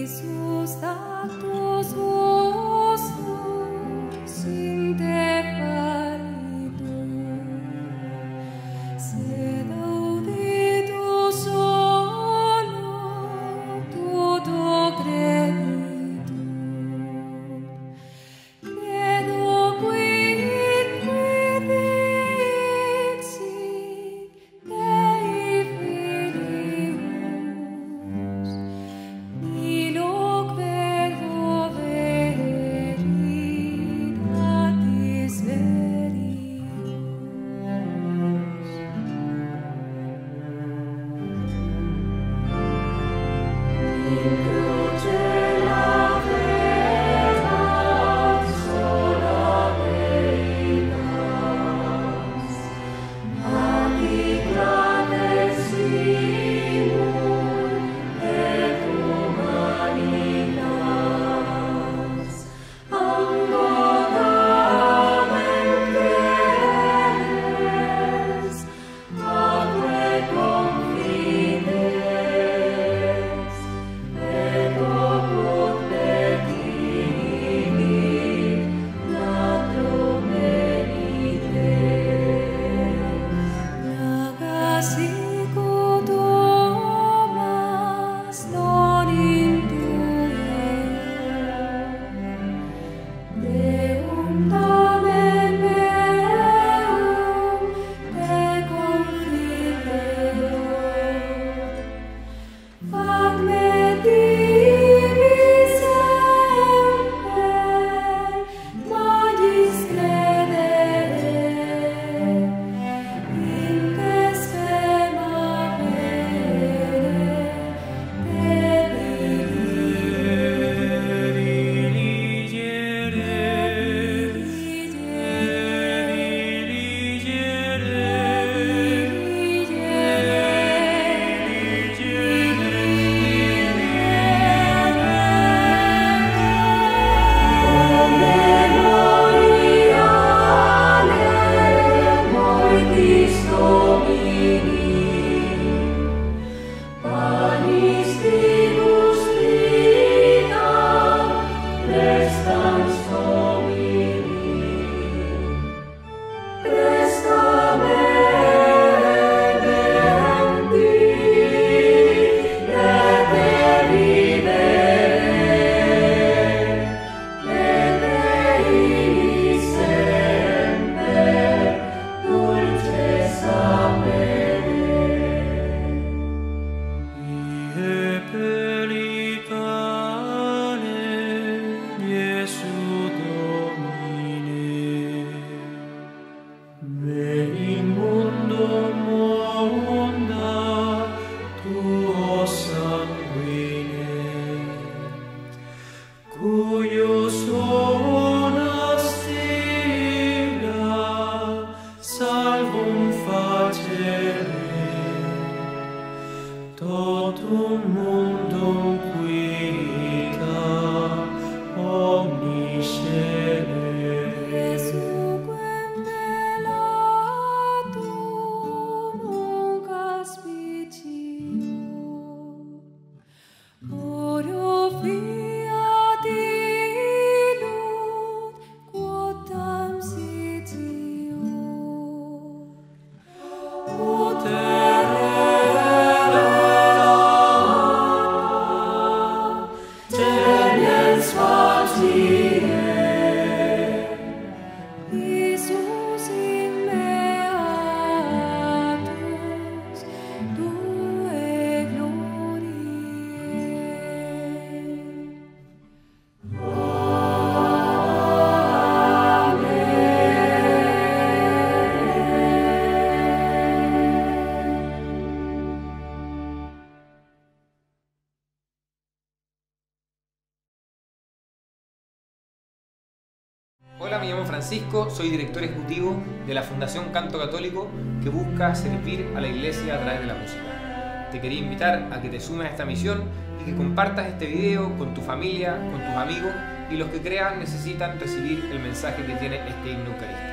Hola, me llamo Francisco, soy director ejecutivo de la Fundación Canto Católico que busca servir a la Iglesia a través de la música. Te quería invitar a que te sumes a esta misión y que compartas este video con tu familia, con tus amigos y los que crean necesitan recibir el mensaje que tiene este himno eucarístico.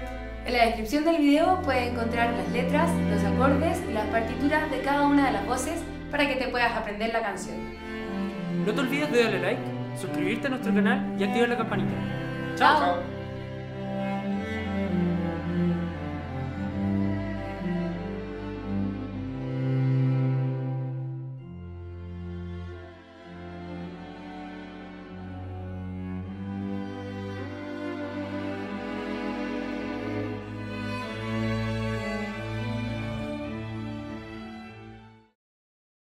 En la descripción del video puedes encontrar las letras, los acordes y las partituras de cada una de las voces para que te puedas aprender la canción. No te olvides de darle like, suscribirte a nuestro canal y activar la campanita. ¡Chao! Chao. Chao.